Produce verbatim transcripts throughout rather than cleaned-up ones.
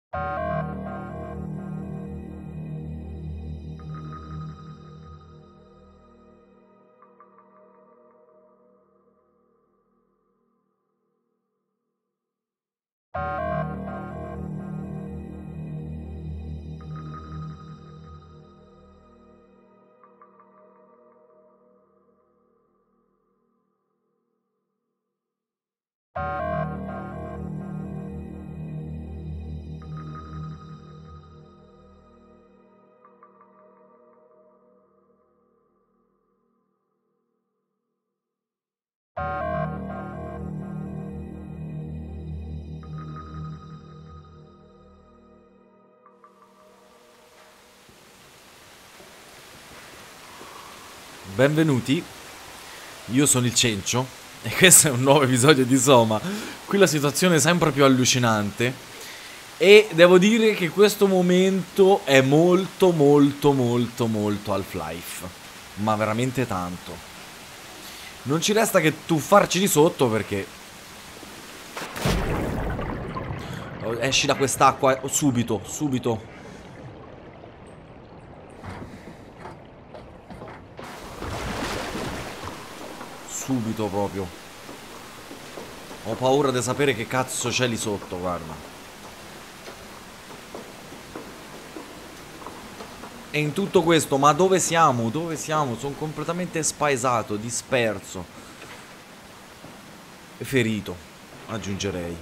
Benvenuti, io sono il Cencio e questo è un nuovo episodio di Soma. Qui la situazione è sempre più allucinante e devo dire che questo momento è molto molto molto molto Half-Life, ma veramente tanto. Non ci resta che tuffarci di sotto perché esci da quest'acqua subito, subito. Subito proprio. Ho paura di sapere che cazzo c'è lì sotto, guarda. E in tutto questo, ma dove siamo? Dove siamo? Sono completamente spaesato, disperso. E ferito, aggiungerei.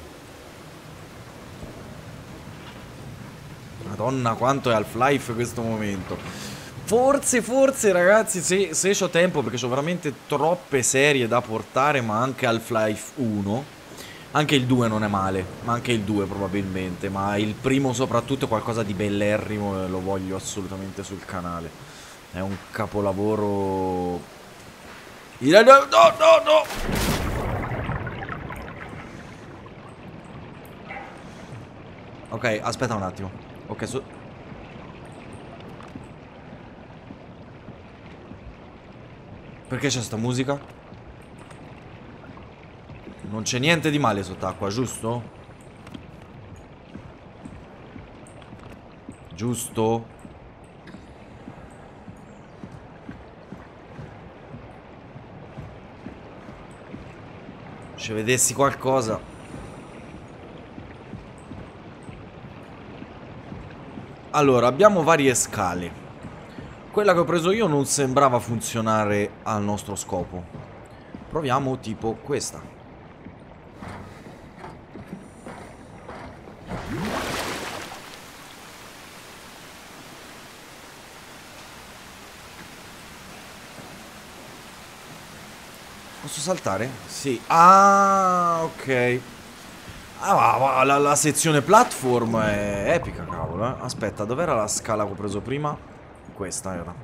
Madonna, quanto è Half-Life questo momento. Forse, forse ragazzi, se, se c'ho tempo, perché c'ho veramente troppe serie da portare, ma anche Half-Life uno. Anche il due non è male, ma anche il due probabilmente, ma il primo soprattutto è qualcosa di bellerrimo e lo voglio assolutamente sul canale. È un capolavoro... No, no, no, no! Ok, aspetta un attimo. Ok, su... Perché c'è sta musica? Non c'è niente di male sott'acqua, giusto? Giusto? Se vedessi qualcosa. Allora, abbiamo varie scale. Quella che ho preso io non sembrava funzionare al nostro scopo. Proviamo tipo questa. Posso saltare? Sì. Ah, ok. Ah, la, la sezione platform è epica, cavolo, eh. Aspetta, dov'era la scala che ho preso prima? Questa era.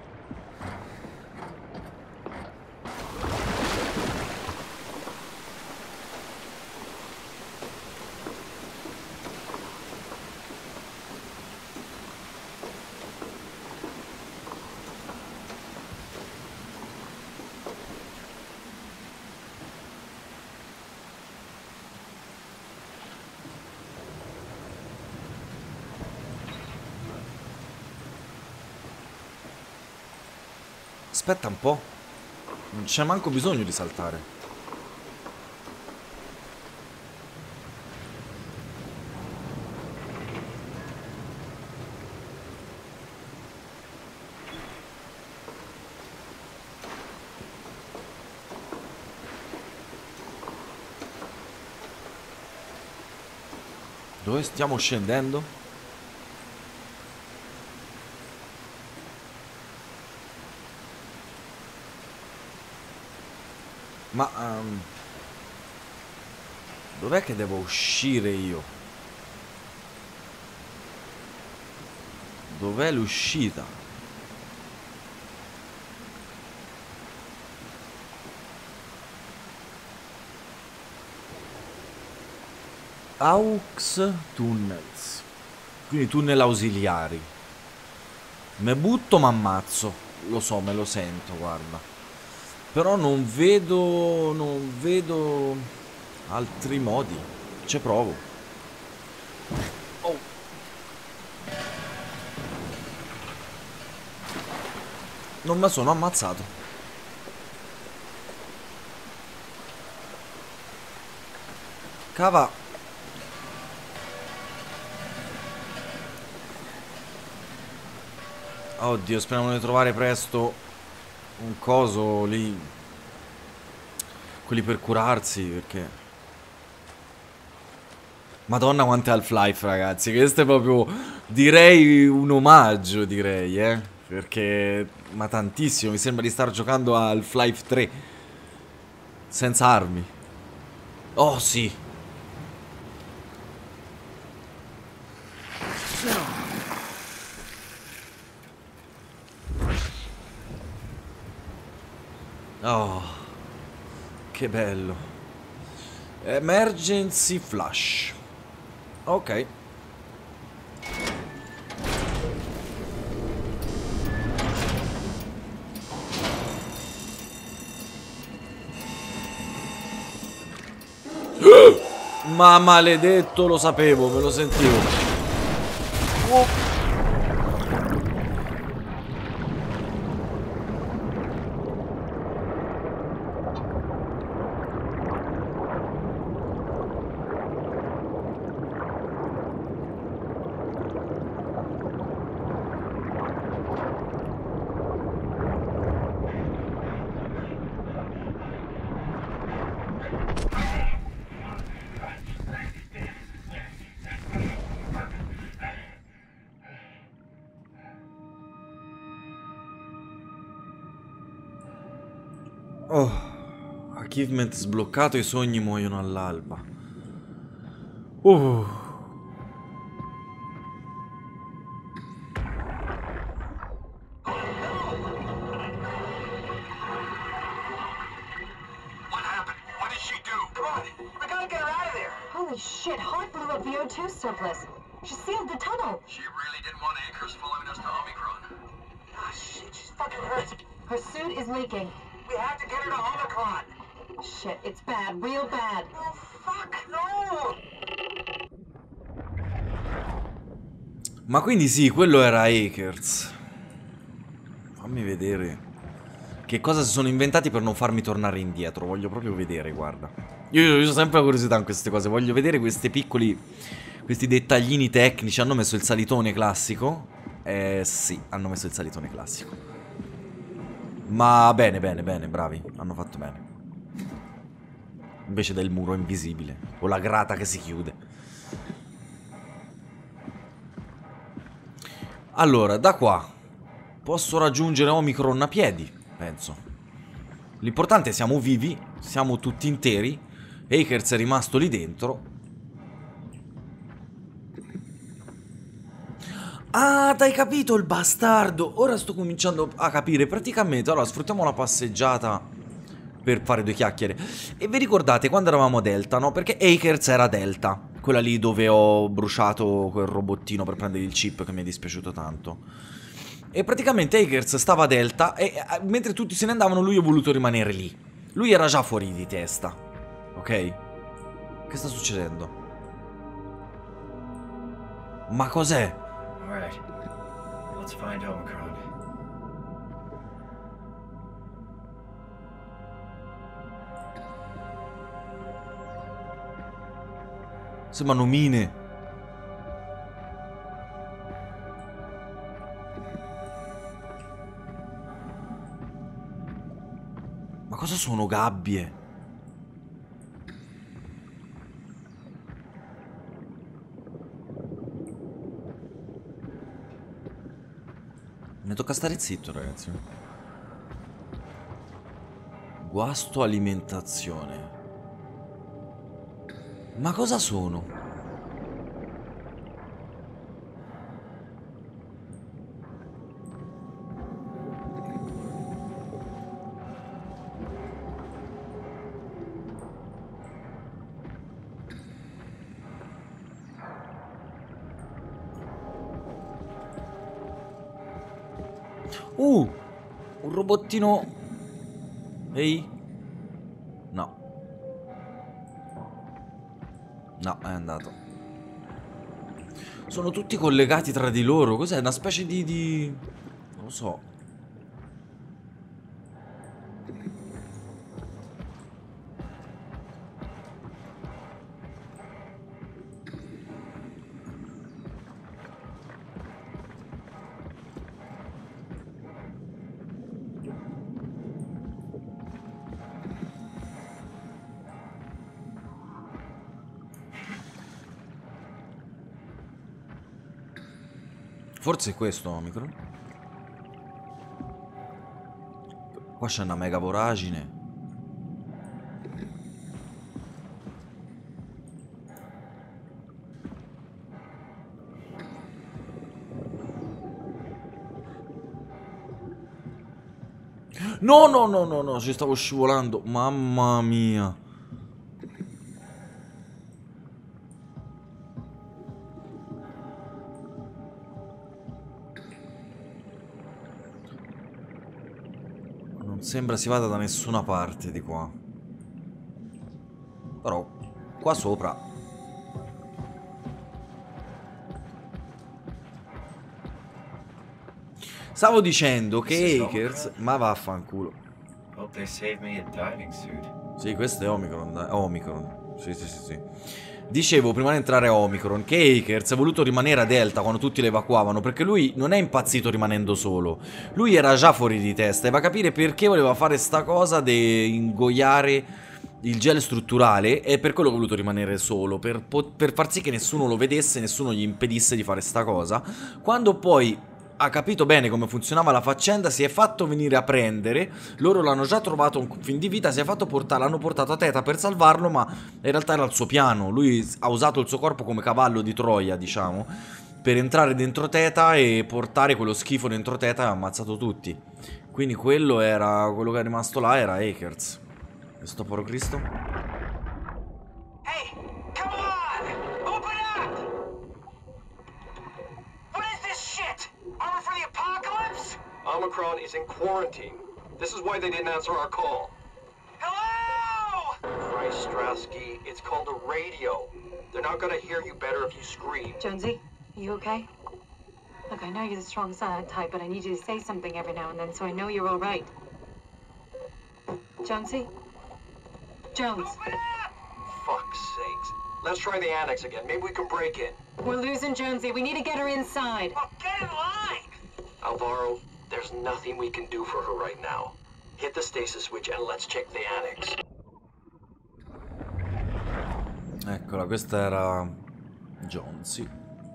Aspetta un po'. Non c'è manco bisogno di saltare. Dove stiamo scendendo? Ma um, dov'è che devo uscire io? Dov'è l'uscita? Aux Tunnels. Quindi tunnel ausiliari. Me butto ma ammazzo. Lo so, me lo sento, guarda. Però non vedo... non vedo altri modi. Ci provo. Oh. Non mi sono ammazzato. Cava. Oddio, speriamo di trovare presto un coso lì. Quelli per curarsi, perché... Madonna quante Half-Life, ragazzi. Questo è proprio, direi, un omaggio, direi, eh. Perché... Ma tantissimo, mi sembra di star giocando a Half-Life tre. Senza armi. Oh, sì. Oh, che bello. Emergency flash. Ok. Ma maledetto, lo sapevo, me lo sentivo. Oh. Oh, achievement sbloccato, i sogni muoiono all'alba. Uh. Holy shit, Hawk blew up the O two surplus. She sealed the tunnel. She really didn't want Akers following us to Omicron. Ah, shit, she's fucking hurt. Her suit is leaking. We have to get her to Omicron. Shit, it's bad, real bad. Oh, fuck, no! Ma quindi sì, quello era Akers. Fammi vedere che cosa si sono inventati per non farmi tornare indietro. Voglio proprio vedere, guarda. Io, io ho sempre la curiosità in queste cose. Voglio vedere questi piccoli, questi dettaglini tecnici. Hanno messo il salitone classico. Eh sì, hanno messo il salitone classico. Ma bene, bene, bene, bravi. Hanno fatto bene. Invece del muro invisibile. O la grata che si chiude. Allora, da qua posso raggiungere Omicron a piedi, penso. L'importante è che siamo vivi, siamo tutti interi. Akers è rimasto lì dentro. Ah, t'hai capito il bastardo. Ora sto cominciando a capire. Praticamente, allora, sfruttiamo la passeggiata per fare due chiacchiere. E vi ricordate quando eravamo a Delta, no? Perché Akers era Delta, quella lì dove ho bruciato quel robottino per prendere il chip che mi è dispiaciuto tanto. E praticamente Akers stava a Delta e mentre tutti se ne andavano lui ha voluto rimanere lì. Lui era già fuori di testa. Ok? Che sta succedendo? Ma cos'è? Alright, let's find Omicron. Sembrano mine. Ma cosa sono gabbie? Ne tocca stare zitto, ragazzi. Guasto alimentazione. Ma cosa sono? Uh! Un robottino. Ehi? No. No, è andato. Sono tutti collegati tra di loro. Cos'è? Una specie di, di... non lo so. Forse è questo Omicron. Qua c'è una mega voragine. No, no, no, no, no, ci stavo scivolando. Mamma mia. Non sembra si vada da nessuna parte di qua. Però qua sopra. Stavo dicendo che Akers... Ma vaffanculo. Hope they save me a diving suit. Sì, questo è Omicron. dai. Omicron. Sì, sì, sì, sì. Dicevo prima di entrare a Omicron che Akers ha voluto rimanere a Delta quando tutti lo evacuavano, perché lui non è impazzito rimanendo solo. Lui era già fuori di testa e va a capire perché voleva fare sta cosa di ingoiare il gel strutturale, e per quello che ha voluto rimanere solo, per, per far sì che nessuno lo vedesse, nessuno gli impedisse di fare sta cosa. Quando poi ha capito bene come funzionava la faccenda, si è fatto venire a prendere. Loro l'hanno già trovato un fin di vita, si è fatto portare, l'hanno portato a Theta per salvarlo, ma in realtà era il suo piano. Lui ha usato il suo corpo come cavallo di Troia, diciamo, per entrare dentro Theta e portare quello schifo dentro Theta e ha ammazzato tutti. Quindi quello era, quello che è rimasto là era Akers. Questo povero Cristo. Hey, come on! Open up! What is this shit? Armor for the apocalypse? Omicron is in quarantine. This is why they didn't answer our call. Hello! Christ, Strasky, it's called a radio. They're not gonna hear you better if you scream. Jonesy, are you okay? Look, I know you're the strong silent type, but I need you to say something every now and then so I know you're all right. Jonesy? Jones. Open up! Fuck's sakes. Let's try the annex again. Maybe we can break in. We're losing Jonesy. We need to get her inside. Well, get in line! Alvaro, there's nothing we can do for her right now. Hit the stasis switch and let's check the annex. Eccola, questa era Jonesy.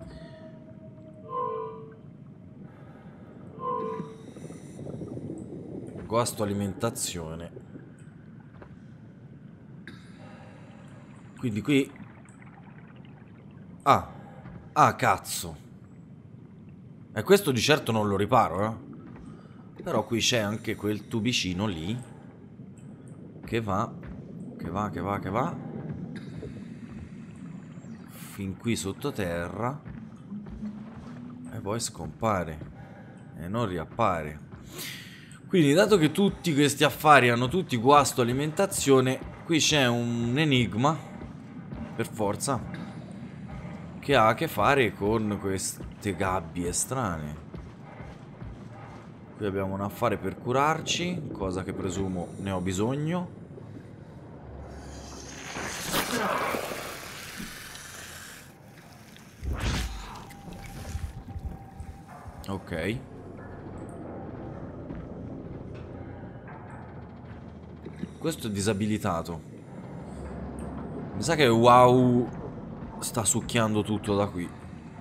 Guasto alimentazione. Quindi qui... Ah, ah cazzo. E questo di certo non lo riparo, eh. Però qui c'è anche quel tubicino lì che va, che va, che va, che va fin qui sottoterra e poi scompare e non riappare. Quindi, dato che tutti questi affari hanno tutti guasto alimentazione, qui c'è un enigma per forza che ha a che fare con queste gabbie strane. Qui abbiamo un affare per curarci, cosa che presumo ne ho bisogno. Ok. Questo è disabilitato. Mi sa che wow sta succhiando tutto da qui.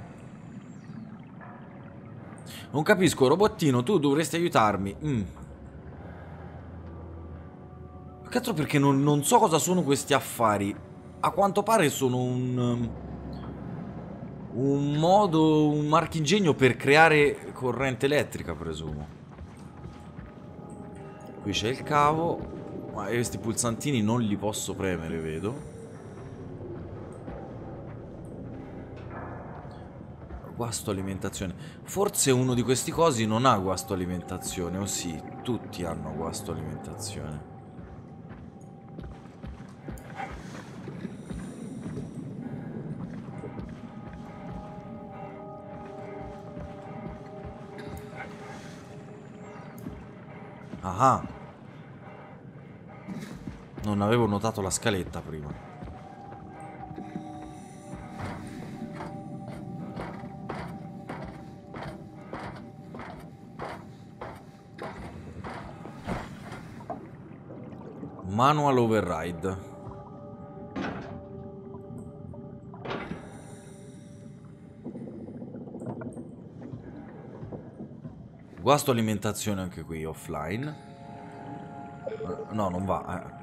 Non capisco, robottino, tu dovresti aiutarmi. Mm. Che altro perché non, non so cosa sono questi affari. A quanto pare sono un... Un modo, un marchingegno per creare corrente elettrica, presumo. Qui c'è il cavo. Ma questi pulsantini non li posso premere, vedo. Guasto alimentazione. Forse uno di questi cosi non ha guasto alimentazione, o sì, tutti hanno guasto alimentazione. Ah, non avevo notato la scaletta prima. Manual override. Guasto alimentazione anche qui offline. No, non va. Eh.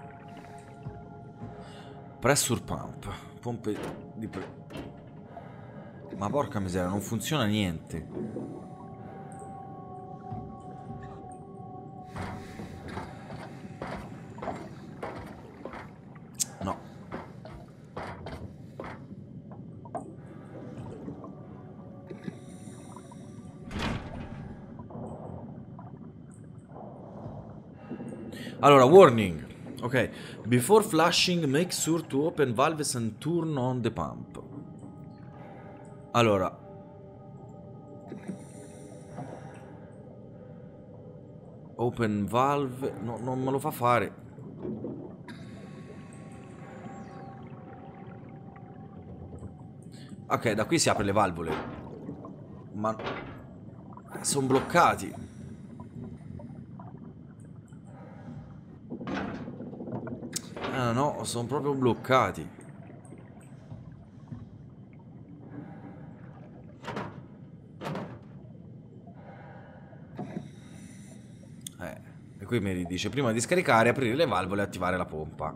Pressure pump. Pompe di pre... Ma porca miseria, non funziona niente. No. Allora, warning. Ok. Before flushing, make sure to open valves and turn on the pump. Allora. Open valve. No, non me lo fa fare. Ok, da qui si apre le valvole. Ma sono bloccati. Ah no, sono proprio bloccati. Eh, e qui mi dice prima di scaricare, aprire le valvole e attivare la pompa.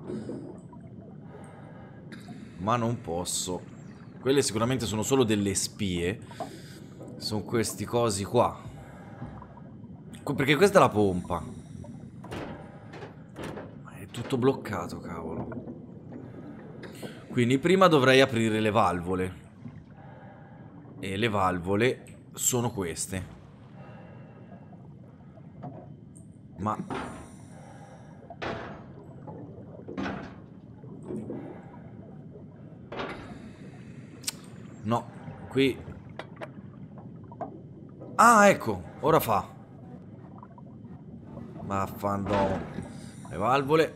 Ma non posso. Quelle sicuramente sono solo delle spie. Sono questi cosi qua. Perché questa è la pompa. Ma è tutto bloccato, cavolo. Quindi prima dovrei aprire le valvole. E le valvole sono queste. Ma... no, qui... ah, ecco, ora fa. Vaffandomo. Le valvole.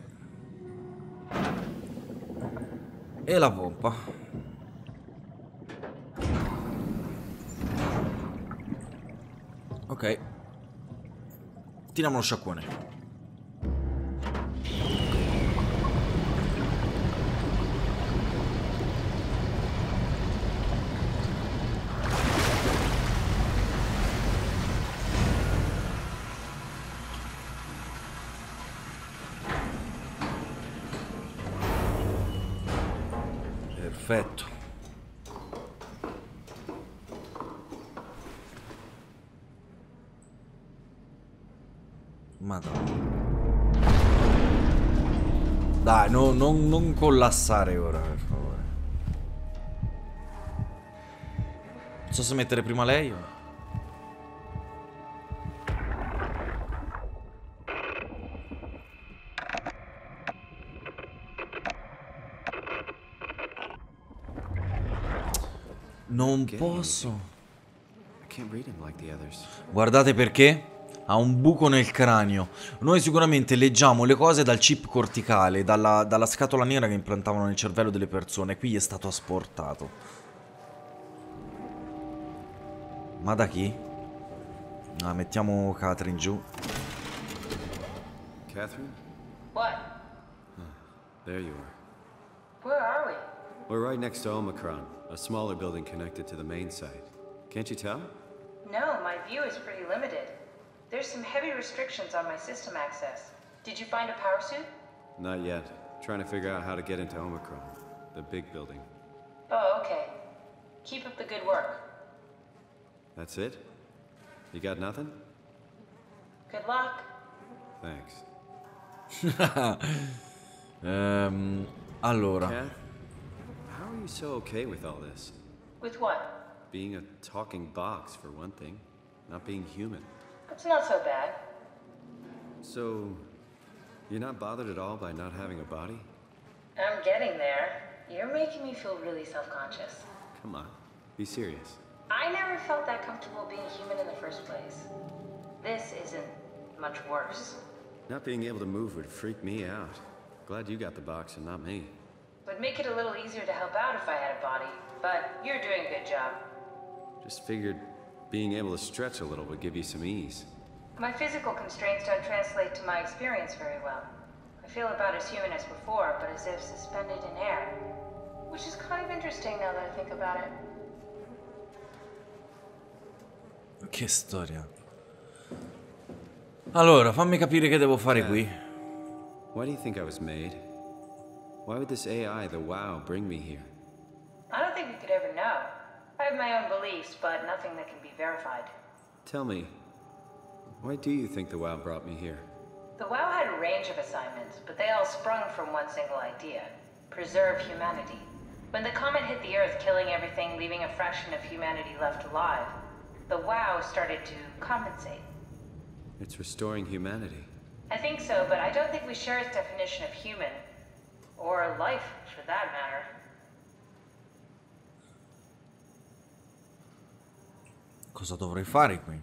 E la pompa. Ok. Tiriamo lo sciacquone. Perfetto. Madonna. Dai, no, non, non collassare ora, per favore. Non so se mettere prima lei o... non posso. Guardate perché? Ha un buco nel cranio. Noi sicuramente leggiamo le cose dal chip corticale, dalla, dalla scatola nera che implantavano nel cervello delle persone. Qui è stato asportato. Ma da chi? Ah, mettiamo Catherine giù. Catherine? What? There you are. Where are we? We're right next to Omicron, a smaller building connected to the main site. Can't you tell? No, my view is pretty limited. There's some heavy restrictions on my system access. Did you find a power suit? Not yet. Trying to figure out how to get into Omicron, the big building. Oh, okay. Keep up the good work. That's it? You got nothing? Good luck. Thanks. Ehm, allora. Kat, how are you so okay with all this? With what? Being a talking box, for one thing. Not being human. It's not so bad. So, you're not bothered at all by not having a body? I'm getting there. You're making me feel really self-conscious. Come on, be serious. I never felt that comfortable being human in the first place. This isn't much worse. Not being able to move would freak me out. Glad you got the box and not me. Would make it a little easier to help out if I had a body, but you're doing a good job. Just figured being able to stretch a little would give you some ease. My physical constraints don't translate to my experience very well. I feel about as human as before, but as if suspended in air. Which is kind of interesting now that I think about it. Che storia. Allora, fammi capire che devo fare qui. Why do you think I was made? Why would this A I, the WoW, bring me here? I don't think we could ever know. I have my own beliefs, but nothing that can be verified. Tell me, why do you think the WoW brought me here? The WoW had a range of assignments, but they all sprung from one single idea. Preserve humanity. When the comet hit the Earth, killing everything, leaving a fraction of humanity left alive, the WoW started to compensate. It's restoring humanity. I think so, but I don't think we share its definition of human. Or life, for that matter. Cosa dovrei fare qui?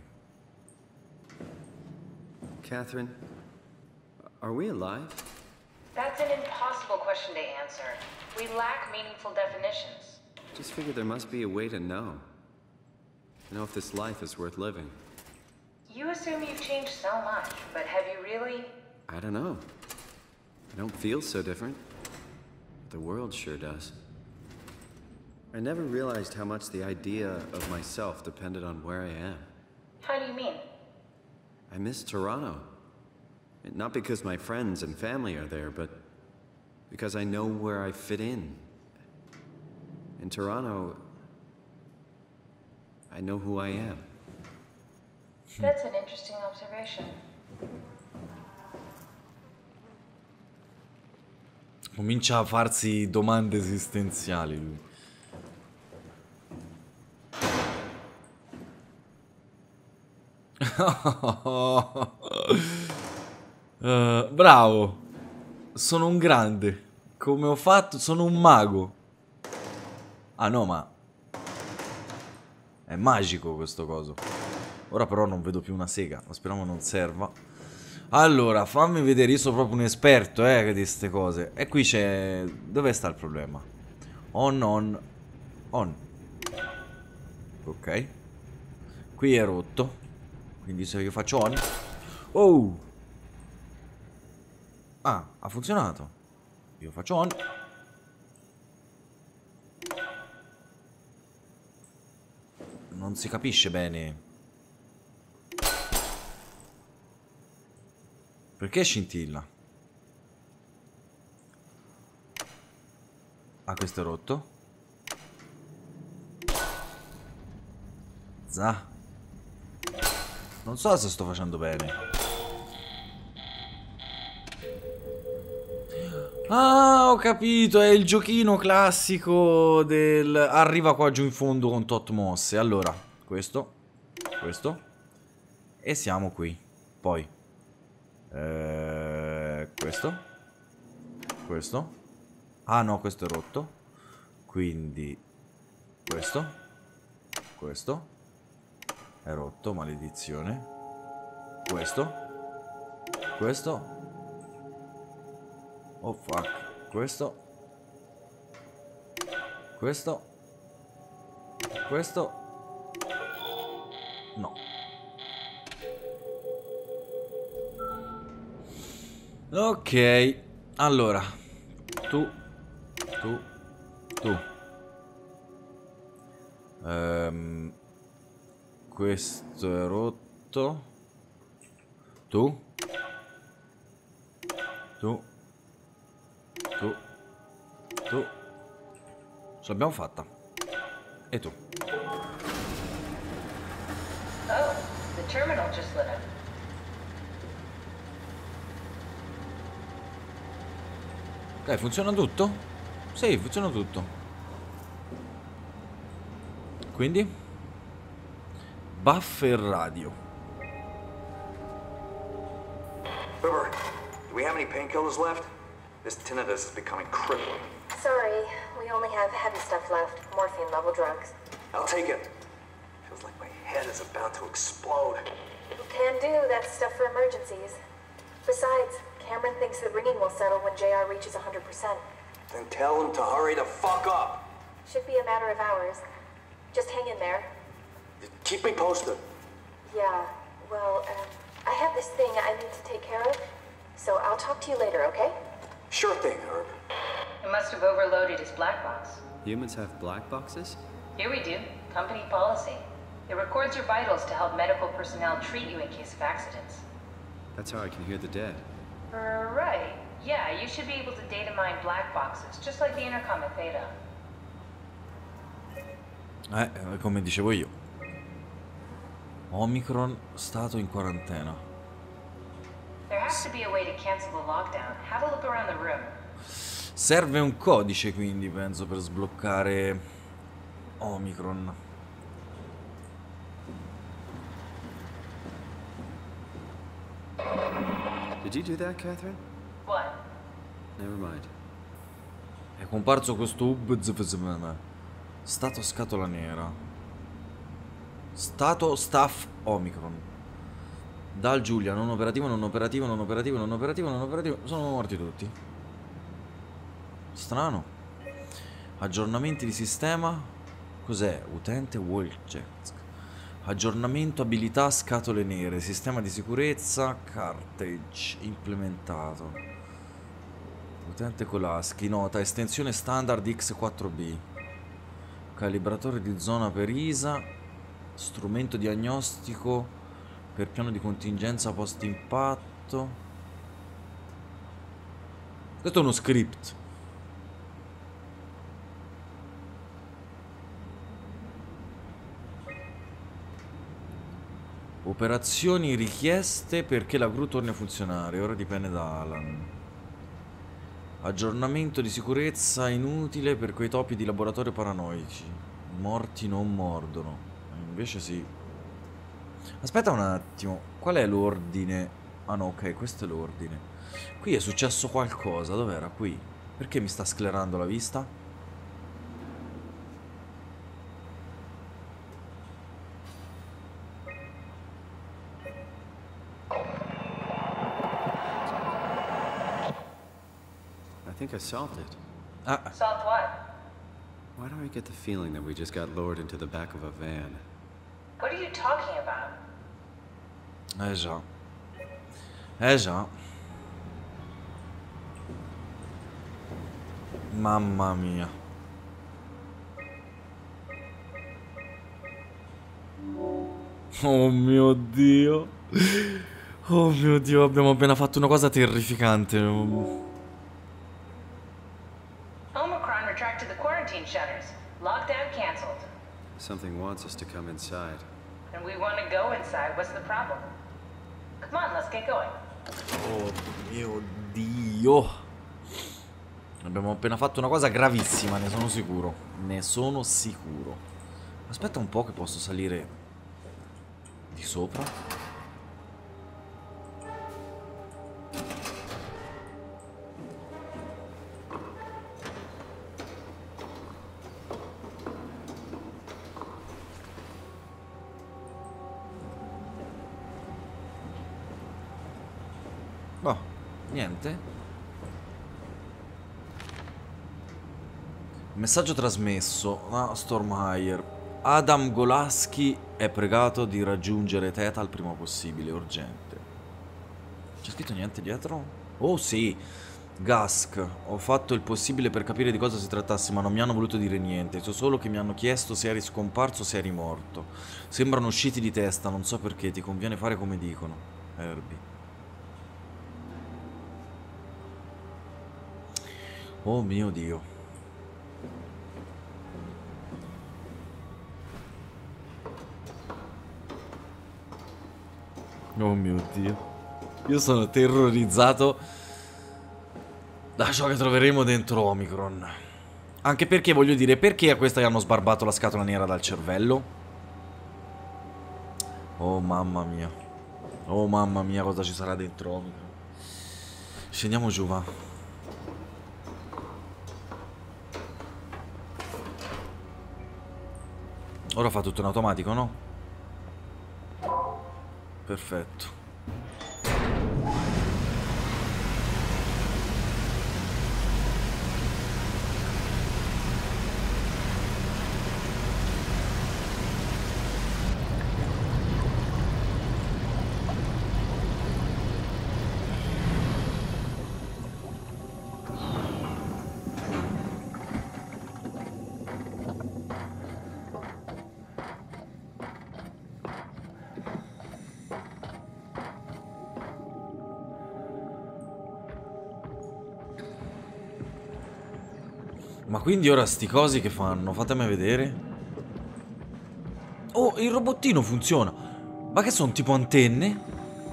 Catherine, are we alive? That's an impossible question to answer. We lack meaningful definitions. Just figured there must be a way to know. Know if this life is worth living. You assume you've changed so much, but have you really? I don't know. I don't feel so different. The world sure does. I never realized how much the idea of myself depended on where I am. How do you mean? I miss Toronto. Not because my friends and family are there, but because I know where I fit in. In Toronto, I know who I am. That's an interesting observation. Comincia a farsi domande esistenziali lui. uh, bravo. Sono un grande. Come ho fatto? Sono un mago. Ah no, ma è magico questo coso. Ora però non vedo più una sega. Speriamo non serva. Allora, fammi vedere. Io sono proprio un esperto, eh, di queste cose. E qui c'è... Dove sta il problema? On, on, on. Ok. Qui è rotto. Quindi se io faccio on... Oh! Ah, ha funzionato. Io faccio on. Non si capisce bene. Perché scintilla? Ah, questo è rotto. Za. Non so se sto facendo bene. Ah, ho capito. È il giochino classico del... Arriva qua giù in fondo con tot mosse. Allora, questo. Questo. E siamo qui. Poi Eh, questo. Questo. Ah no, questo è rotto. Quindi questo. Questo è rotto, maledizione. Questo. Questo. Oh fuck. Questo. Questo. Questo. No. Ok, allora, tu, tu, tu, um, questo è rotto, tu, tu, tu, tu, ce l'abbiamo fatta, e tu. Oh, the terminal just lit up. Ok, funziona tutto? Sì, funziona tutto. Quindi? Buffer radio. River, do we have any painkillers left? This tinnitus is becoming crippling. Sorry, we only have heavy stuff left. Morphine level drugs. I'll take it. Feels like my head is about to explode. Can do, that's stuff for emergencies. Besides, Cameron thinks the ringing will settle when J R reaches one hundred percent. Then tell him to hurry the fuck up. Should be a matter of hours. Just hang in there. Keep me posted. Yeah, well, um, I have this thing I need to take care of, so I'll talk to you later, okay? Sure thing, Herb. It must have overloaded his black box. Humans have black boxes? Here we do. Company policy. It records your vitals to help medical personnel treat you in case of accidents. That's how I can hear the dead. Uh, right. Yeah, you should be able to data mine black boxes, just like the intercom at Theta. Eh, come dicevo io. Omicron stato in quarantena. There has to be a way to cancel the lockdown. Have a look around the room. Serve un codice quindi, penso, per sbloccare Omicron. Did you do that, Catherine? What? Never mind. È comparso questo hub zfzm. Stato scatola nera. Stato staff Omicron. Dal Giulia, non operativo, non operativo, non operativo, non operativo, non operativo. Sono morti tutti. Strano. Aggiornamenti di sistema. Cos'è? Utente Wojciech. Aggiornamento abilità scatole nere. Sistema di sicurezza. Cartridge implementato. Utente Kolasky. Nota. Estensione standard X quattro B. Calibratore di zona per I S A. Strumento diagnostico per piano di contingenza post impatto. Questo è uno script. Operazioni richieste perché la gru torni a funzionare. Ora dipende da Alan. Aggiornamento di sicurezza inutile per quei topi di laboratorio paranoici. Morti non mordono. Invece sì. Aspetta un attimo. Qual è l'ordine? Ah no, ok, questo è l'ordine. Qui è successo qualcosa. Dov'era? Qui. Perché mi sta sclerando la vista? I think I solved it. Ah, Solved what? Why do I get the feeling that we just got lowered into the back of a van? What are you talking about? eh già. Eh già. Mamma mia. Oh mio Dio. Oh mio Dio, abbiamo appena fatto una cosa terrificante. Omicron retracted the quarantine shutters. Lockdown canceled. Something wants us to come inside. And we want to go inside. What's the problem? Come on, let's get going. Oh mio Dio. Abbiamo appena fatto una cosa gravissima, ne sono sicuro. Ne sono sicuro. Aspetta un po' che posso salire di sopra. Boh, niente. Messaggio trasmesso a Stormhire. Adam Golasky è pregato di raggiungere Theta il prima possibile, urgente. C'è scritto niente dietro? Oh sì, Gask. Ho fatto il possibile per capire di cosa si trattasse, ma non mi hanno voluto dire niente. So solo che mi hanno chiesto se eri scomparso o se eri morto. Sembrano usciti di testa, non so perché, ti conviene fare come dicono. Herbie. Oh mio Dio. Oh mio Dio. Io sono terrorizzato da ciò che troveremo dentro Omicron. Anche perché, voglio dire, perché a questa gli hanno sbarbato la scatola nera dal cervello? Oh mamma mia. Oh mamma mia, cosa ci sarà dentro Omicron. Scendiamo giù, va. Ora fa tutto in automatico, no? Perfetto. Ma quindi ora sti cosi che fanno? Fatemi vedere. Oh, il robottino funziona. Ma che sono tipo antenne?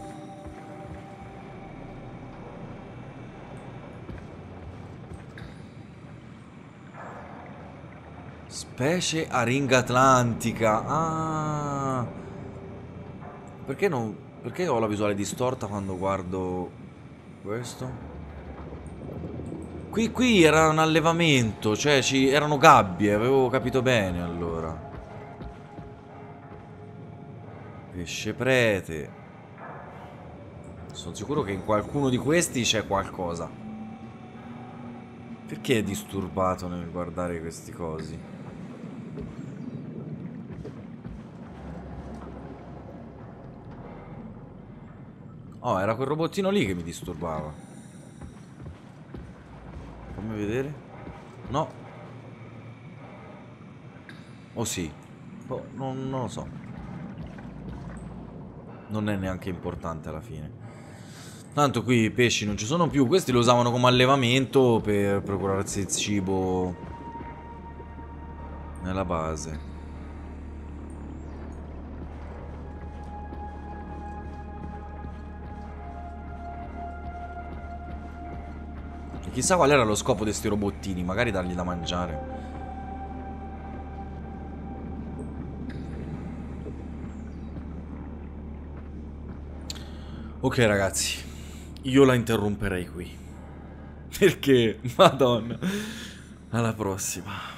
Specie aringa atlantica. Ah. Perché non... Perché ho la visuale distorta quando guardo questo? Qui, qui era un allevamento, cioè ci erano gabbie, avevo capito bene allora. Pesce prete. Sono sicuro che in qualcuno di questi c'è qualcosa. Perché è disturbato nel guardare questi cosi? Oh, era quel robottino lì che mi disturbava. Fammi vedere. No. Oh sì. Oh, non, non lo so. Non è neanche importante alla fine. Tanto qui i pesci non ci sono più. Questi lo usavano come allevamento per procurarsi il cibo nella base. E chissà qual era lo scopo di sti robottini. Magari dargli da mangiare. Ok ragazzi, io la interromperei qui. Perché, madonna, alla prossima.